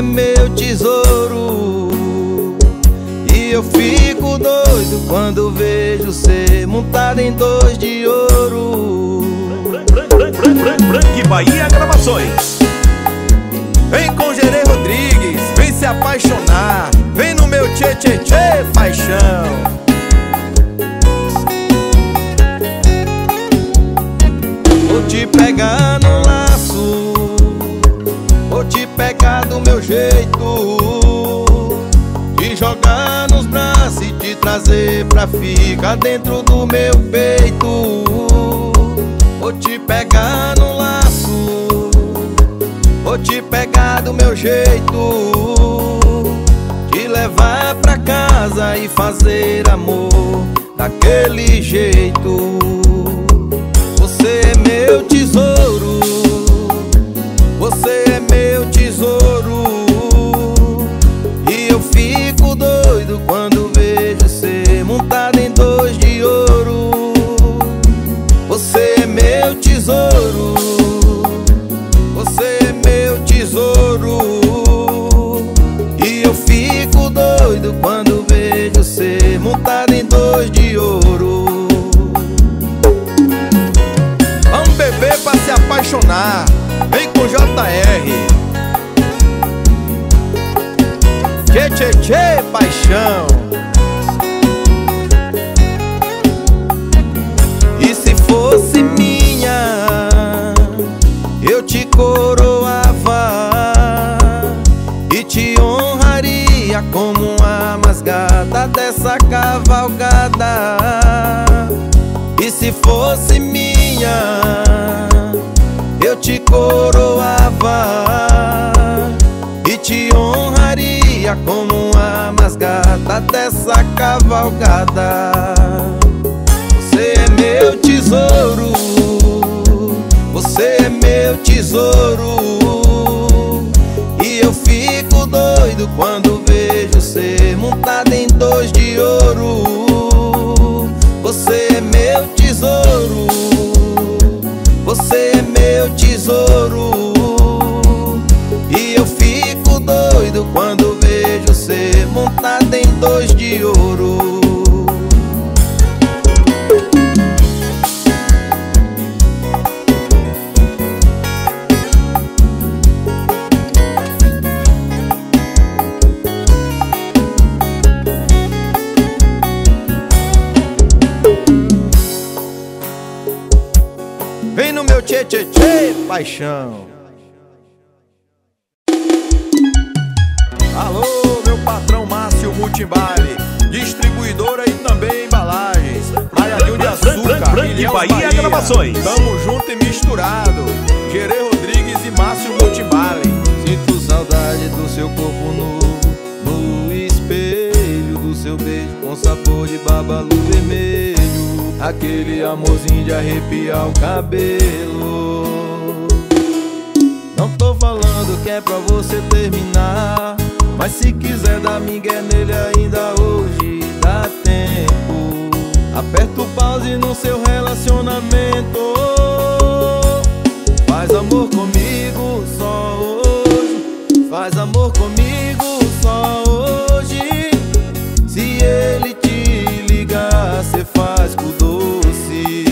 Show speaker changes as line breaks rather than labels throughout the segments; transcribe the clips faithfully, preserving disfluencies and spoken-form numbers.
é meu tesouro. E eu fico doido quando vejo cê montado em dois de ouro.
Que Bahia Gravações. Vem com Gerê Rodrigues, vem se apaixonar. Vem no meu tchê tchê tchê paixão.
Vou te pegar no laço, vou te pegar do meu jeito, te jogar nos braços e te trazer pra ficar dentro do meu peito. Vou te pegar no laço, vou te pegar do meu jeito, te levar pra casa e fazer amor daquele jeito. Você é meu tesouro, você é meu tesouro. E eu fico doido quando vejo cê montado em dois de ouro. Você é meu tesouro, você é meu tesouro. E eu fico doido quando vejo cê montado em dois de ouro.
Vamos beber pra se apaixonar. Vem com J R. Tchê tchê tchê paixão.
E se fosse minha, eu te coroava e te honraria como uma masgada dessa cavalgada. E se fosse minha, eu te coroava e te honraria como uma masgada dessa cavalgada. Você é meu tesouro, você é meu tesouro. E eu fico doido quando vejo cê montado em dois de ouro. Você é meu tesouro, você é meu tesouro. E eu fico doido quando vejo cê montado em dois de ouro.
Vem no meu tchê tchê tchê paixão. Alô, meu patrão Márcio Multimbale, distribuidora e também embalagens, Praia de Açúcar, Ilhéus, Bahia Gravações. Tamo junto e misturado. Gerê Rodrigues e Márcio Multimbale.
Sinto saudade do seu corpo novo, no espelho do seu beijo com sabor de babalu vermelho. Aquele amorzinho de arrepiar o cabelo. Não tô falando que é pra você terminar, mas se quiser dar migué nele ainda hoje dá tempo. Aperta o pause no seu relacionamento. Faz amor comigo só hoje, faz amor comigo só hoje. Se ele te ligar, cê faz com doce.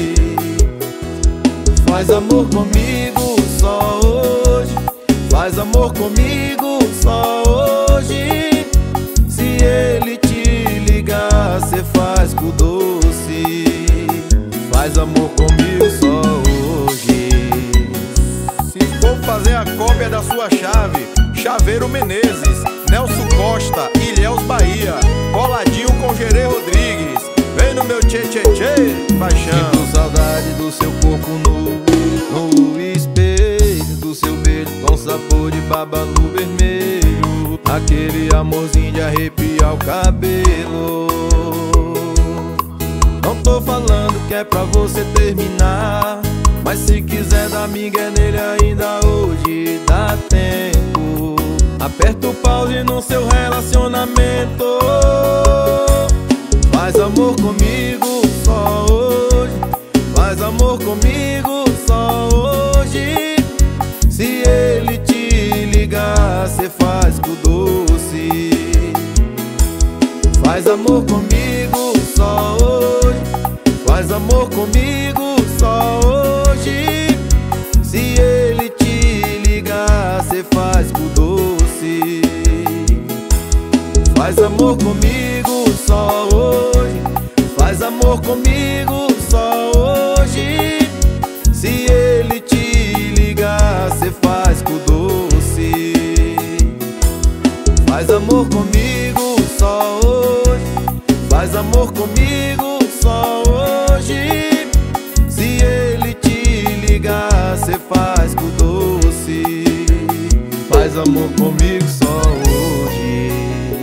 Faz amor comigo só hoje, faz amor comigo só hoje. Se ele te ligar, cê faz com doce. Faz amor comigo só hoje.
Se for fazer a cópia da sua chave, Chaveiro Menezes, Nelson Costa, Ilhéus, Bahia, coladinho com Gerê Rodrigues. Vem no meu tchê tchê tchê paixão.
Sinto saudade do seu corpo nu, no espelho do seu beijo com sabor de babalu vermelho. Aquele amorzinho de arrepiar o cabelo. Não tô falando que é pra você terminar, mas se quiser dar migué nele ainda hoje dá tempo. Aperta o pause no seu relacionamento. Faz amor comigo só hoje, faz amor comigo só hoje. Se ele te ligar, cê faz amor comigo só hoje. Faz amor comigo só hoje. Se ele te ligar, cê faz com doce. Faz amor comigo só hoje. Faz amor comigo só hoje. Se ele te ligar, cê faz com doce. Faz amor comigo só hoje. Faz amor comigo só hoje. Se ele te ligar, cê faz com doce. Faz amor comigo só hoje.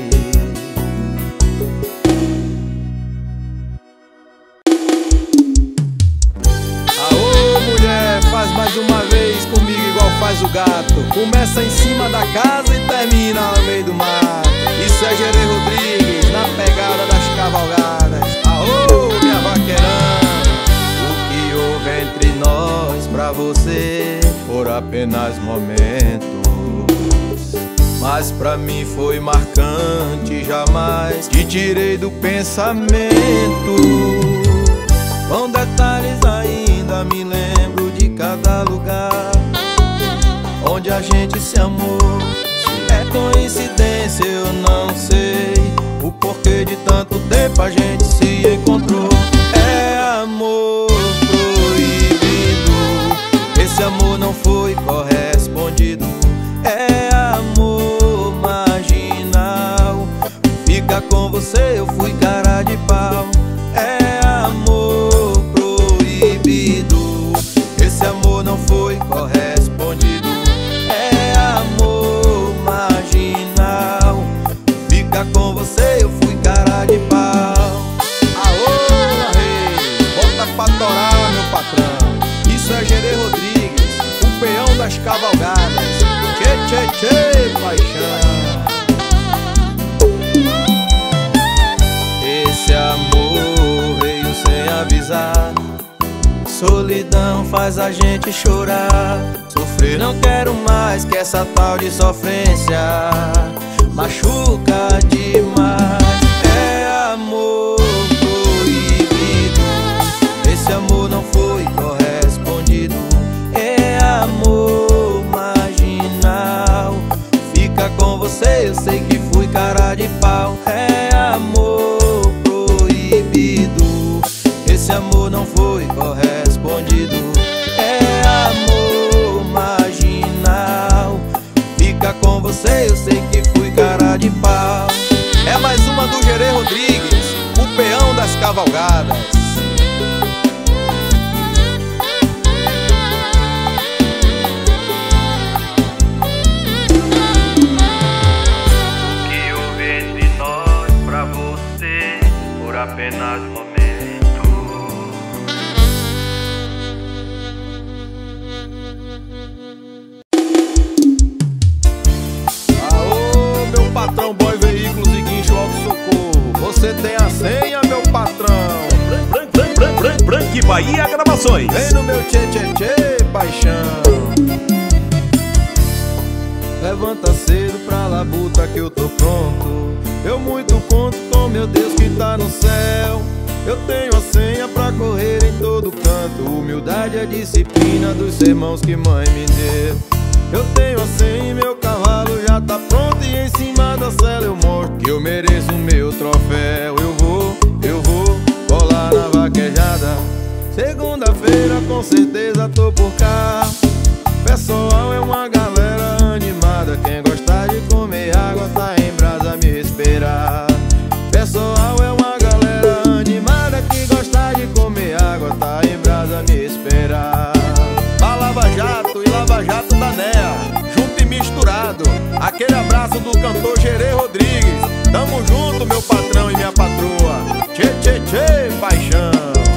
Aô, mulher, faz mais uma vez comigo igual faz o gato. Começa em cima da casa e termina no meio do mato. Isso é Gerê Rodrigues, na pegada das cavalgadas. Aô, minha vaqueirana. O que houve entre nós pra você foram apenas momentos, mas pra mim foi marcante, jamais te tirei do pensamento. Com detalhes ainda me lembro de cada lugar onde a gente se amou. Se é coincidência eu não sei o porquê de tanto tempo a gente se encontrou. É amor proibido, esse amor não foi correspondido. É amor marginal, fica com você eu fui cara de pau. É amor proibido, esse amor não foi correspondido. É amor marginal, fica com você eu fui cara de pau. Aô, rei, bota pra torar, meu patrão. Isso é Gerê Rodrigues, o peão das cavalgadas. Tchê, tchê, tchê, paixão. Esse amor veio sem avisar. Solidão faz a gente chorar. Sofrer não quero mais, que essa tal de sofrência machuca demais. É amor proibido, esse amor não foi correspondido. É amor marginal, fica com você eu sei que fui cara de pau. É amor proibido, esse amor não foi correspondido. É amor marginal, fica com você eu sei que fui cara de pau. É mais uma do Gerê Rodrigues, o peão das cavalgadas.
O que houve entre nós pra você por apenas momentos.
Patrão Boy Veículos e Guincho Auto Socorro. Você tem a senha, meu patrão?
Branco, branco, branco, branco, branco e Bahia Gravações.
Vem no meu tchê, tchê, tchê, paixão.
Levanta cedo pra labuta que eu tô pronto. Eu muito conto com meu Deus que tá no céu. Eu tenho a senha pra correr em todo canto. Humildade é disciplina dos sermãos que mãe me deu. Eu tenho a senha e meu cavalo já tá pronto. E em cima da cela eu mostro que eu mereço o meu troféu. Eu vou, eu vou colar na vaquejada. Segunda-feira com certeza tô por cá. Pessoal é uma galera animada. Quem gostar de comer água tá em brasa me esperar. Pessoal é uma galera animada. Quem gostar de comer água tá em brasa me esperar.
Pra Lava Jato e Lava Jato da N E A, junto e misturado. Aquele abraço do cantor Gerê Rodrigues. Tamo junto, meu patrão e minha patroa. Tchê, tchê, tchê, paixão.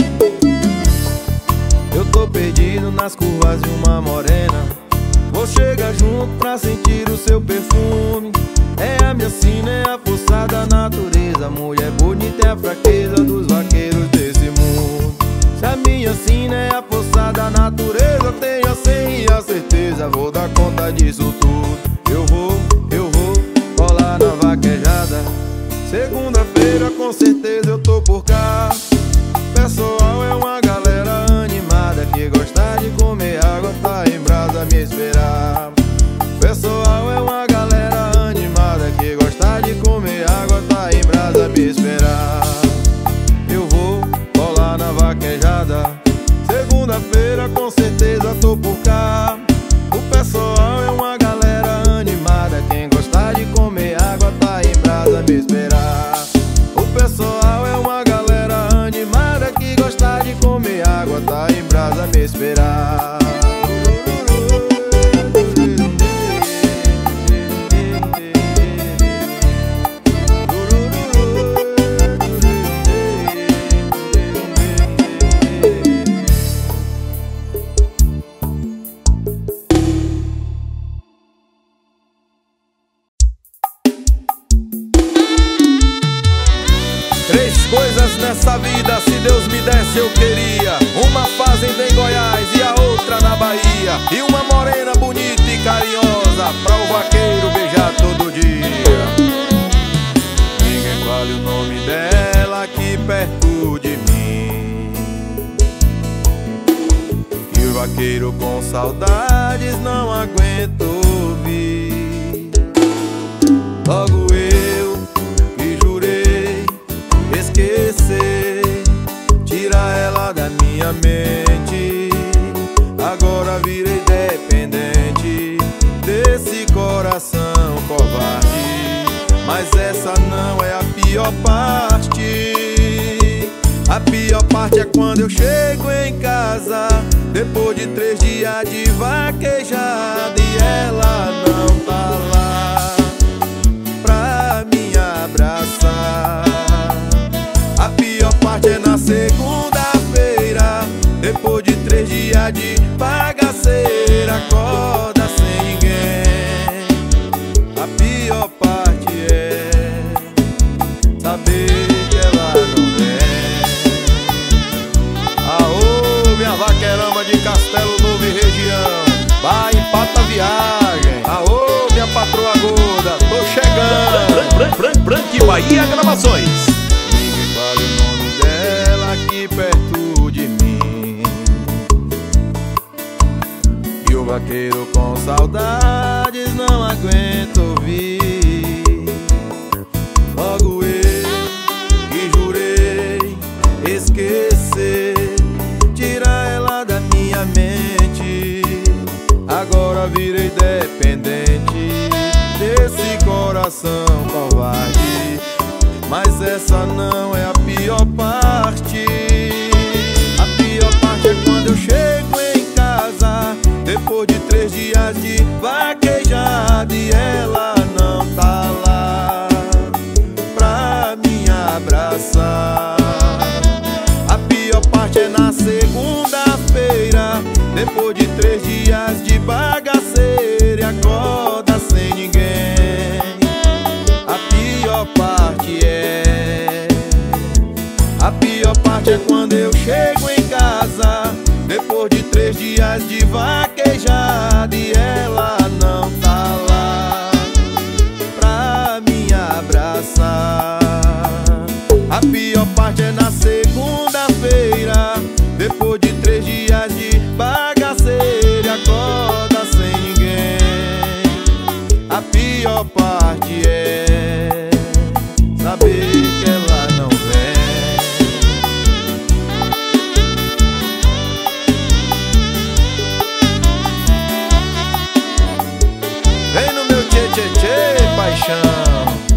Eu tô perdido nas curvas de uma morena. Vou chegar junto pra sentir o seu perfume. É a minha sina, é a força da natureza. Mulher bonita é a fraqueza dos vaqueiros desse mundo. Se a minha sina é a força da natureza, tenho a senha e a certeza, vou dar conta disso tudo. Eu vou, eu vou colar na vaquejada. Segunda-feira com com certeza eu tô por cá. Pessoal é uma galera animada que gosta de comer água, tá em brasa me esperar. Pessoal é uma galera animada que gosta de comer água, tá em brasa me esperar. Eu vou colar na vaquejada, segunda-feira com certeza tô por cá. O pessoal é uma galera animada, quem gosta de comer água tá em brasa me esperar. O pessoal é uma galera animada que gosta de comer água, tá em brasa me esperar.
Coisas nessa vida, se Deus me desse eu queria: uma fazenda em Goiás e a outra na Bahia, e uma morena bonita e carinhosa pra o vaqueiro beijar todo dia.
Ninguém fale o nome dela aqui perto de mim, que o vaqueiro com saudades não aguento ouvir. Logo eu que jurei esquecer, tirar ela da minha mente, agora virei dependente desse coração covarde. Mas essa não é a pior parte. A pior parte é quando eu chego em casa, depois de três dias de vaquejada, e ela não tá lá pra me abraçar. A pior parte é na segunda-feira, depois de três dias de bagaceira, acorda sem ninguém. A pior parte é saber que ela não vem.
Aô, minha vaquerama de Castelo Novo e região, vai, empata a viagem. Aô, minha patroa gorda, tô chegando.
Branco, branco, branco e Bahia Gravações.
Fale o nome dela aqui perto de mim, e o vaqueiro com saudades não aguenta ouvir. Logo eu que jurei esquecer, tirar ela da minha mente, agora virei dependente desse coração covarde. Mas essa não é a pior parte. A pior parte é quando eu chego em casa, depois de três dias de vaquejada, e ela não tá lá pra me abraçar. A pior parte é na segunda-feira, depois de três dias de bagaceira, e acorda sem ninguém. A pior parte é A pior parte é quando eu chego em casa, depois de três dias de vaquejada, e ela não tá lá pra me abraçar. A pior parte é na segunda-feira, depois de três dias de bagaceira, acorda sem ninguém. A pior parte é saber que ela não vem.
Vem no meu tchê tchê tchê, paixão.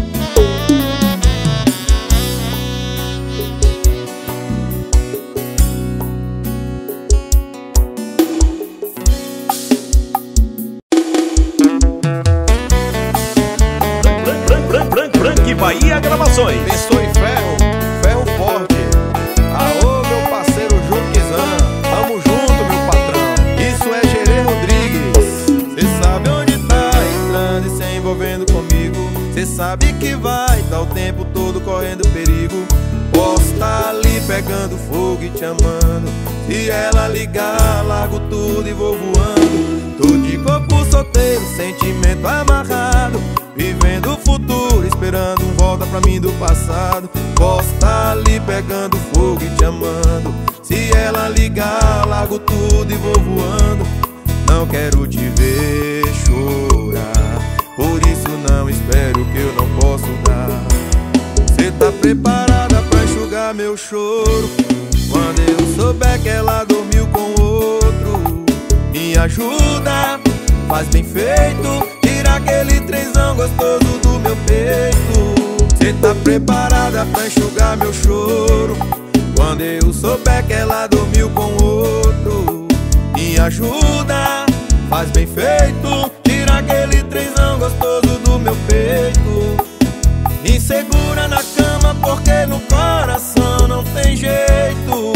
Bahia Gravações.
Pensou em ferro, ferro forte. Aô, meu parceiro Juquizan, tamo junto, meu patrão. Isso é Gerê Rodrigues.
Cê sabe onde tá entrando e se envolvendo comigo. Cê sabe que vai tá o tempo todo correndo perigo. Posso tá ali pegando fogo e te amando. Se ela ligar, largo tudo e vou voando. Tô de corpo solteiro, sentimento amarrado, vivendo o futuro, esperando um volta pra pra mim do passado. Posso tá ali pegando fogo e te amando. Se ela ligar, largo tudo e vou voando. Não quero te ver chorar, por isso não espero o que eu não posso dar. Cê tá preparada pra enxugar meu choro? Quando eu souber que ela dormiu com outro, me ajuda, faz bem feito, tira aquele trenzão gostoso do meu peito. Cê tá preparada pra enxugar meu choro? Quando eu souber que ela dormiu com outro, me ajuda, faz bem feito, tira aquele trenzão gostoso do meu peito. Me segura na cama porque no coração não tem jeito.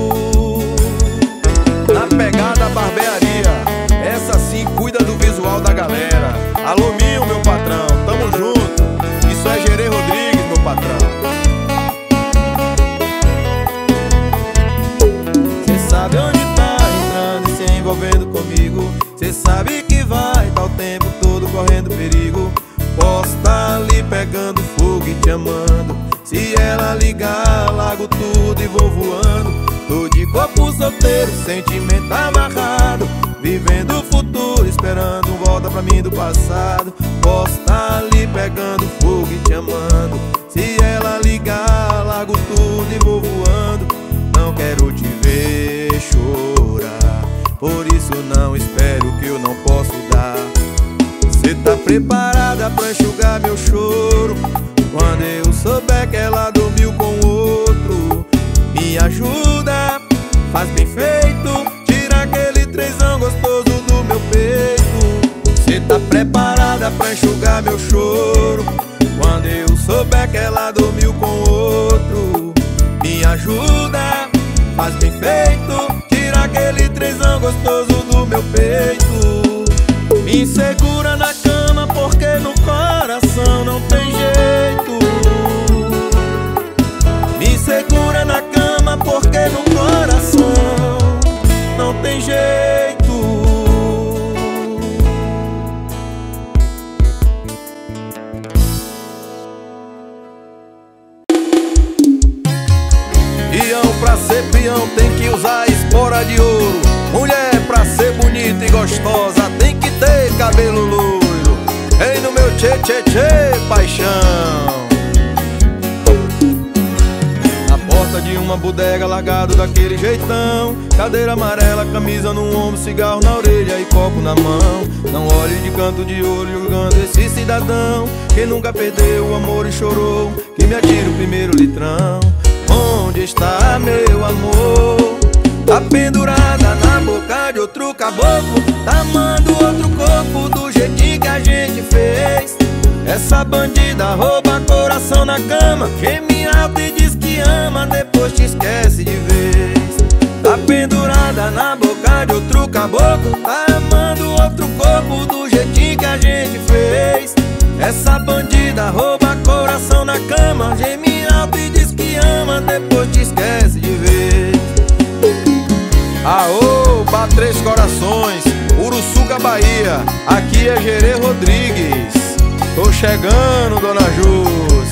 Na pegada barbearia, essa sim cuida do visual da galera. Alô Minho, meu patrão, tamo junto. Isso é Gerê Rodrigues, meu patrão.
Cê sabe onde tá entrando e se envolvendo comigo. Cê sabe que vai tá o tempo todo correndo perigo. Posso tá ali pegando fogo e te amando. Se ela ligar, largo tudo e vou voando. Tô de corpo solteiro, sentimento amarrado, vivendo o futuro, esperando um volta pra mim do passado. Posso tá ali pegando fogo e te amando. Se ela ligar, largo tudo e vou voando. Não quero te ver chorar, por isso não espero o que eu não posso dar. Cê tá preparada pra enxugar meu choro? Quando eu souber que ela dormiu com outro, me ajuda, faz bem feito, tira aquele trenzão gostoso do meu peito. Cê tá preparada pra enxugar meu choro? Quando eu souber que ela dormiu com outro, me ajuda, faz bem feito, tira aquele trenzão gostoso do meu peito. Me segura na cama porque no coração não tem jeito. Me segura na cama porque no coração não tem jeito.
Peão pra ser peão tem que usar espora de ouro. Mulher pra ser bonita e gostosa tem que ter cabelo loiro. Ei no meu tchê tchê tchê paixão.
Na porta de uma bodega largado daquele jeitão, cadeira amarela, camisa no ombro, cigarro na orelha e copo na mão. Não olhe de canto de olho julgando esse cidadão que nunca perdeu o amor e chorou, que me atira o primeiro litrão. Onde está meu amor? Tá pendurada na boca de outro caboclo, tá amando outro corpo do jeitinho que a gente fez. Essa bandida rouba coração na cama, geme alto e diz que ama, depois te esquece de vez. Tá pendurada na boca de outro caboclo, tá amando outro corpo do jeitinho que a gente fez. Essa bandida rouba coração na cama, geme alto e diz que ama, depois te esquece de vez.
Aô, pra Três Corações, Uruçuca, Bahia. Aqui é Gerê Rodrigues. Tô chegando, dona Jus.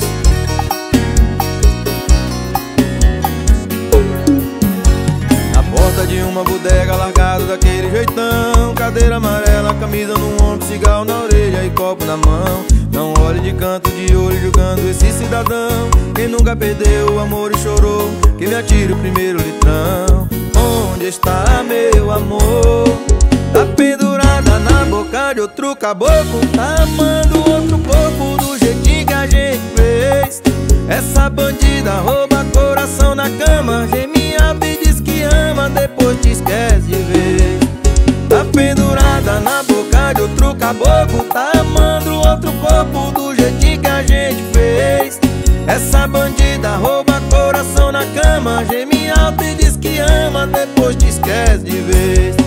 Na porta de uma bodega largado daquele jeitão, cadeira amarela, camisa no ombro, cigarro na orelha e copo na mão. Não olhe de canto de olho julgando esse cidadão que nunca perdeu o amor e chorou, que me atire o primeiro litrão. Onde está meu amor? Tá pendurada na boca de outro caboclo, tá amando outro corpo do jeitinho que a gente fez. Essa bandida rouba coração na cama, geme alto e diz que ama, depois te esquece de vez. Tá pendurada na boca de outro caboclo, tá amando outro corpo do jeitinho que a gente fez. Essa bandida rouba coração na cama, geme alto e diz que ama, depois te esquece de vez.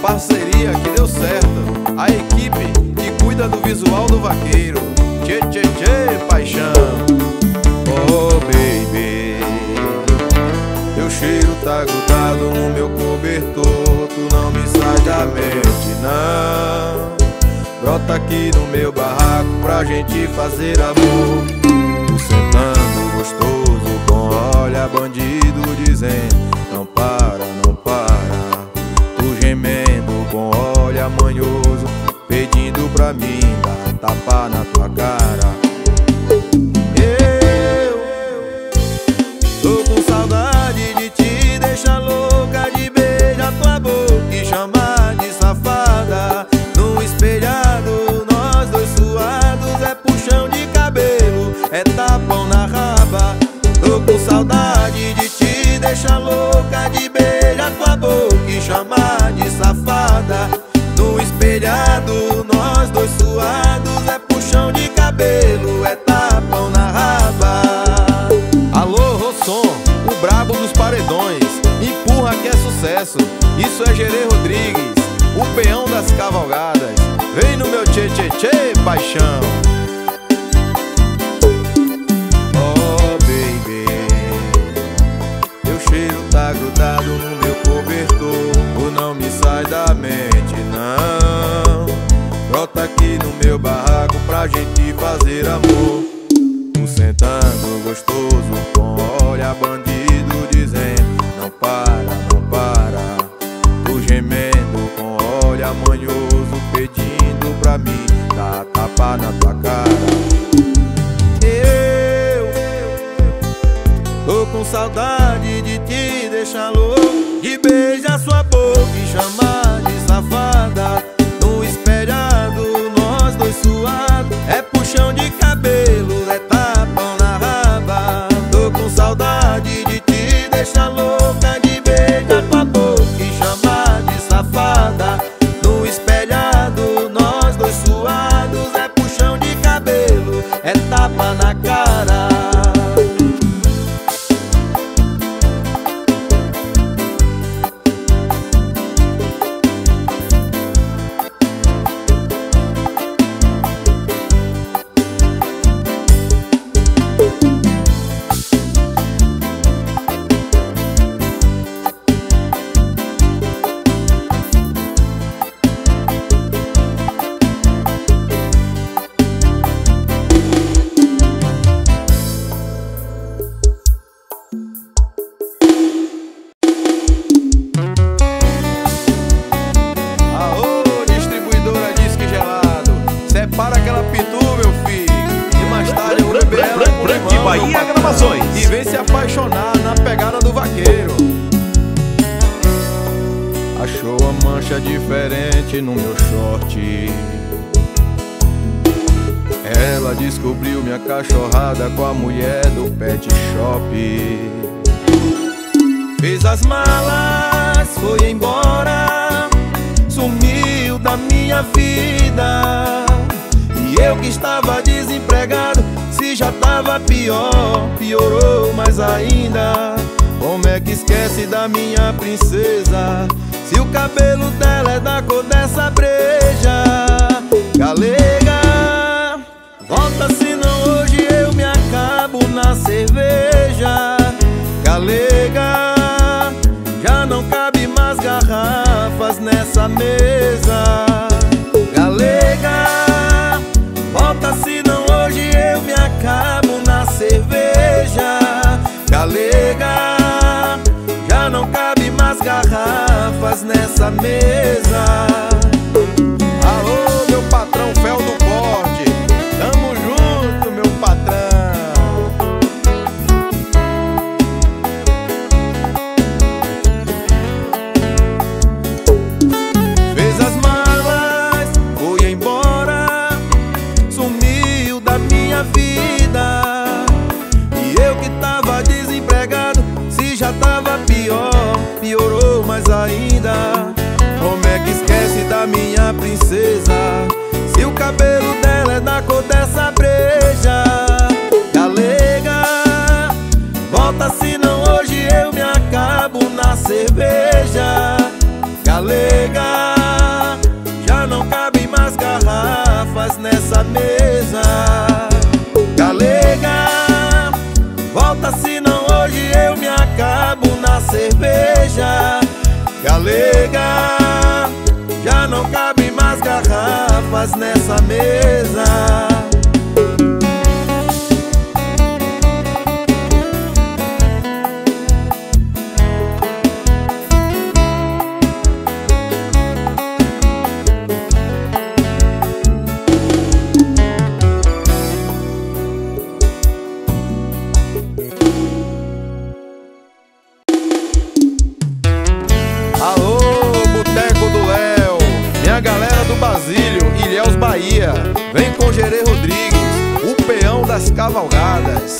parceria que deu certo. A equipe que cuida do visual do vaqueiro. Tchê, tchê, tchê, paixão. Oh, baby, teu cheiro tá grudado no meu cobertor. Tu não me sai da mente, não. Brota aqui no meu barraco pra gente fazer amor. Tu sentando gostoso com olha bandido dizendo não para, não para. Tu gemendo com olha manhoso pedindo pra mim dar tapa na tua cara. Eu tô com saudade de te deixar louca, de beijar tua boca e chamar de safada. No espelhado, nós dois suados, é puxão de cabelo, é tapão na raba. Tô com saudade de te deixar louca, de beijar tua boca e chamar de safada. No espelhado, nós dois suados, é puxão de cabelo, é tapão na raba. Alô, Rosson, o brabo dos paredões, empurra que é sucesso. Isso é Gerê Rodrigues, o peão das cavalgadas. Vem no meu tchê, tchê, tchê, paixão. Oh, baby, teu cheiro tá grudado no meu cobertor. Tu não me sai da mente, não. Brota aqui no meu barraco pra gente fazer amor. Tu sentando gostoso com olha bandido dizendo não para, não para. Tu gemendo com olha manhoso pedindo pra mim dar tapa na tua cara. Eu tô com saudade de te deixar louco, de beijar sua boca e chamar de safada. No espelhado, nós dois suados, é puxão de cabelo, é tapão na raba. Tô com saudade de te deixar louca, de beijar tua boca e chamar de safada. No espelhado, nós dois suados, é puxão de cabelo, é tapa na cara. Para aquela pitu, meu filho, e mais tarde eu beber ela com
Branque Bahia Gravações.
E vem se apaixonar na pegada do vaqueiro. Achou a mancha diferente no meu short. Ela descobriu minha cachorrada com a mulher do pet shop. Fez as malas, foi embora, sumiu da minha vida. E eu que estava desempregado, se já tava pior, piorou mais ainda. Como é que esquece da minha princesa, se o cabelo dela é da cor dessa breja? Galega, volta senão hoje eu me acabo na cerveja. Galega, já não cabe mais garrafas nessa mesa. Galega, volta senão hoje eu me acabo na cerveja. Galega, já não cabe mais garrafas nessa mesa. Alô, meu patrão Fel do Porte, tamo junto, meu patrão. Fez as malas, foi embora, sumiu da minha vida. E eu que tava desempregado, se já tava pior, piorou mais ainda. Como é que esquece
mesa. Galega, volta senão hoje eu me acabo na cerveja. Galega, já não cabe mais garrafas nessa mesa.
Ilhéus, Bahia, vem com Gerê Rodrigues, o peão das cavalgadas.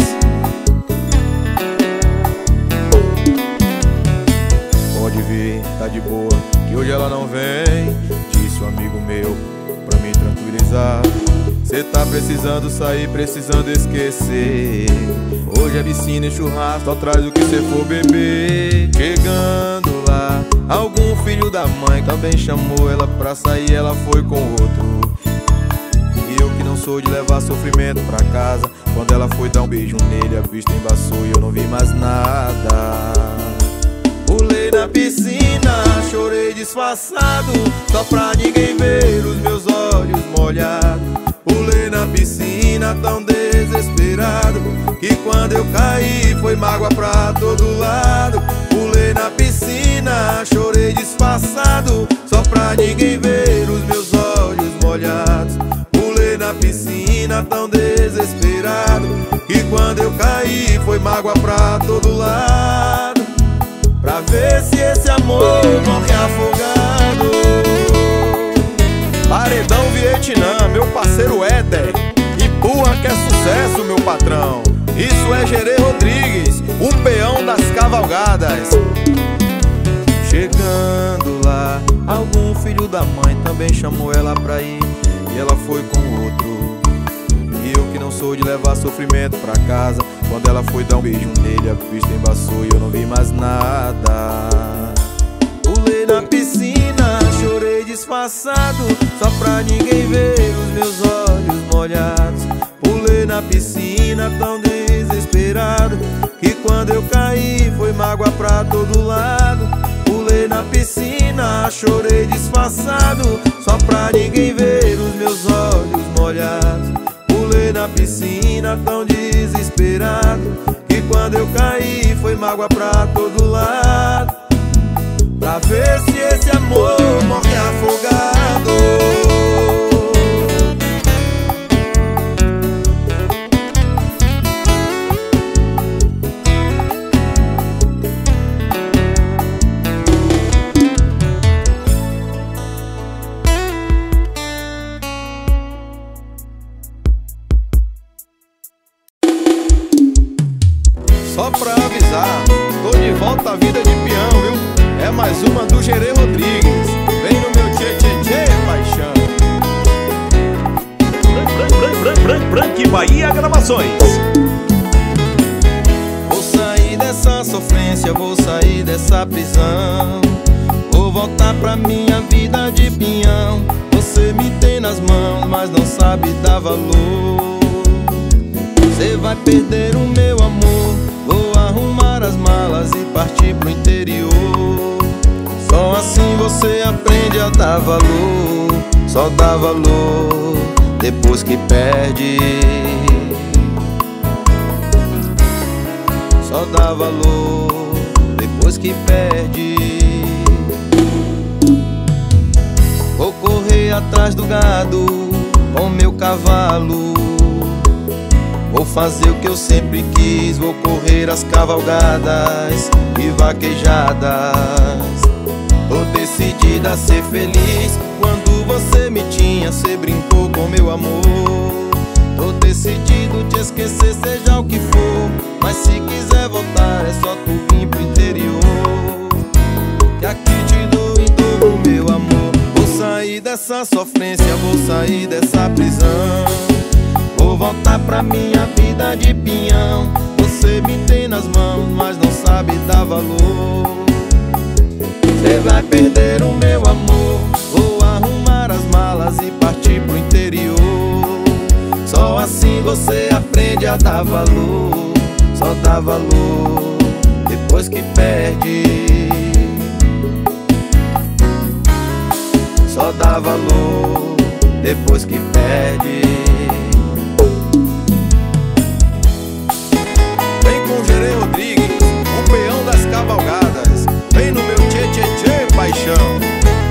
Pode vir, tá de boa, que hoje ela não vem, disse um amigo meu, pra me tranquilizar. Cê tá precisando sair, precisando esquecer. Hoje é piscina e churrasco, só traz o que cê for beber. Chegando lá, algum filho da mãe também chamou ela pra sair, ela foi com outro. E eu que não sou de levar sofrimento pra casa, quando ela foi dar um beijo nele, a vista embaçou e eu não vi mais nada. Pulei na piscina, chorei disfarçado, só pra ninguém ver os meus olhos molhados. Pulei na piscina tão desesperado, que quando eu caí foi mágoa pra todo lado. Pulei na piscina, chorei disfarçado, só pra ninguém ver os meus olhos molhados. Pulei na piscina tão desesperado, que quando eu caí foi mágoa pra todo lado. Pra ver se esse amor morre afogado. Paredão Vietnã, meu parceiro Éder, empurra que é sucesso, meu patrão. Isso é Gerê Rodrigues, o peão das cavalgadas. Chegando lá, algum filho da mãe também chamou ela pra ir, e ela foi com outro. E eu que não sou de levar sofrimento pra casa, quando ela foi dar um beijo nele, a vista embaçou e eu não vi mais nada. Pulei na piscina, chorei disfarçado, só pra ninguém ver os meus olhos molhados. Pulei na piscina tão desesperado, que quando eu caí foi mágoa pra todo lado. Pulei na piscina, chorei disfarçado, só pra ninguém ver os meus olhos molhados. Pulei na piscina tão desesperado, que quando eu caí foi mágoa pra todo lado. Pra ver se esse amor morre afogado. Só pra avisar, tô de volta à vida de peão, viu? É mais uma do Gerê Rodrigues. Vem no meu tchê tchê tchê, paixão.
Branque Bahia Gravações.
Vou sair dessa sofrência, vou sair dessa prisão. Vou voltar pra minha vida de peão. Você me tem nas mãos, mas não sabe dar valor. Você vai perder o meu amor. Vou arrumar as malas e partir pro interior. Só assim você aprende a dar valor. Só dá valor depois que perde. Só dá valor depois que perde. Vou correr atrás do gado com meu cavalo. Vou fazer o que eu sempre quis, vou correr as cavalgadas e vaquejadas. Tô decidida a ser feliz. Quando você me tinha, cê brincou com meu amor. Tô decidido te esquecer, seja o que for. Mas se quiser voltar, é só tu vir pro interior, que aqui te dou em dobro, meu amor. Vou sair dessa sofrência, vou sair dessa prisão. Vou voltar pra minha vida de peão. Você me tem nas mãos, mas não sabe dar valor. Você vai perder o meu amor. Vou arrumar as malas e partir pro interior. Só a dar valor, só dá valor depois que perde. Só dá valor depois que perde.
Vem com Gerê Rodrigues, o peão das cavalgadas. Vem no meu tchê tchê tchê, paixão.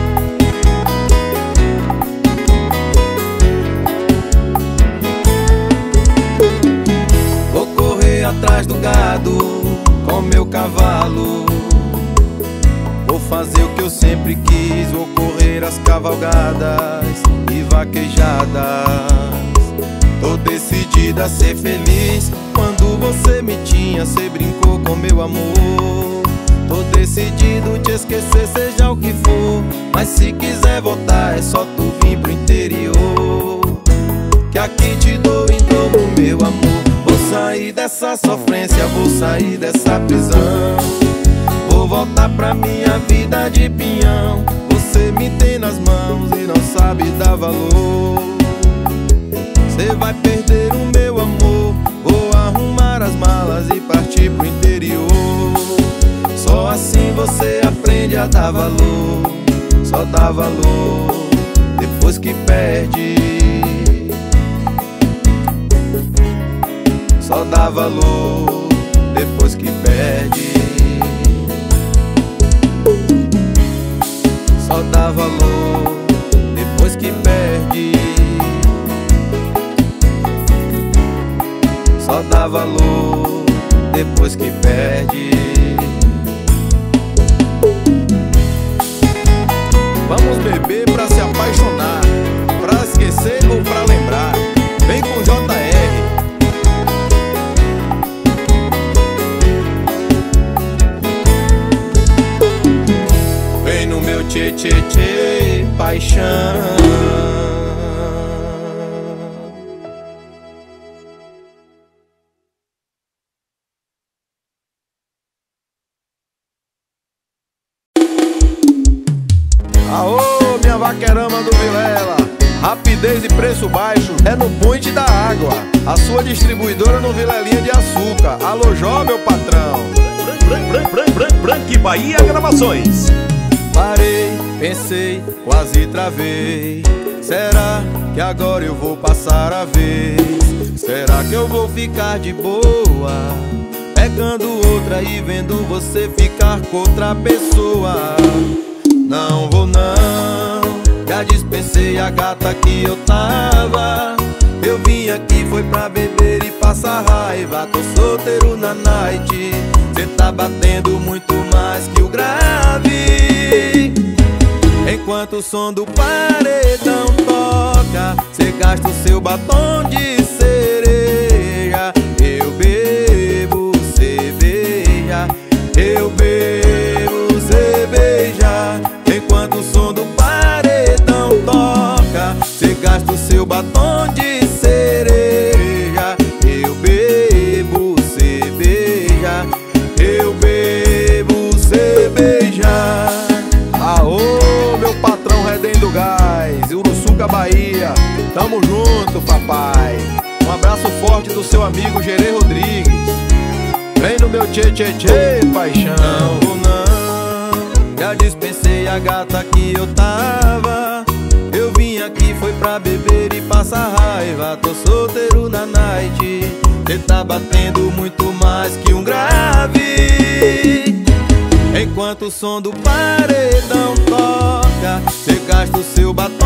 Vou correr atrás do gado com meu cavalo. Vou fazer o que eu sempre quis, vou correr as cavalgadas e vaquejadas. Tô decidida a ser feliz. Quando você me tinha, cê brincou com meu amor. Tô decidido te esquecer, seja o que for. Mas se quiser voltar, é só tu vir pro interior, que aqui te dou em dobro, meu amor. Vou sair dessa sofrência, vou sair dessa prisão. Vou voltar pra minha vida de pinhão. Você me tem nas mãos e não sabe dar valor. Cê vai perder o meu amor. Vou arrumar as malas e partir pro interior. Só assim você aprende a dar valor. Só dá valor depois que perde. Só dá valor depois que perde. Só dá valor depois que perde. Só dá valor depois que perde.
Vamos beber pra se apaixonar, pra esquecer ou pra lembrar. Vem com J R.
Vem no meu tchê tchê tchê, paixão.
Aô, minha vaquerama do Vilela. Rapidez e preço baixo é no Point da Água, a sua distribuidora no Vilelinha de Açúcar. Alô, Jó, meu patrão.
Branque Bahia Gravações.
Parei, pensei, quase travei. Será que agora eu vou passar a vez? Será que eu vou ficar de boa, pegando outra e vendo você ficar com outra pessoa? Não vou não, já dispensei a gata que eu tava. Eu vim aqui foi pra beber e passar raiva. Tô solteiro na night, cê tá batendo muito mais que o grave. Enquanto o som do paredão toca, cê gasta o seu batom de cereja. Eu bebo cerveja, eu bebo cerveja. Enquanto o som do paredão toca, cê gasta o seu batom de cereja. Eu bebo cerveja, eu bebo cerveja.
Aô, meu patrão Redém do Gás, Uruçuca, Bahia. Tamo junto, papai. Um abraço forte do seu amigo Gerê Rodrigues. Vem no meu tchê tchê tchê, paixão.
Não vou não, já dispensei a gata que eu tava. Eu vim aqui foi pra beber e passar raiva. Tô solteiro na night, cê tá batendo muito mais que um grave. Enquanto o som do paredão toca, cê gasta o seu batom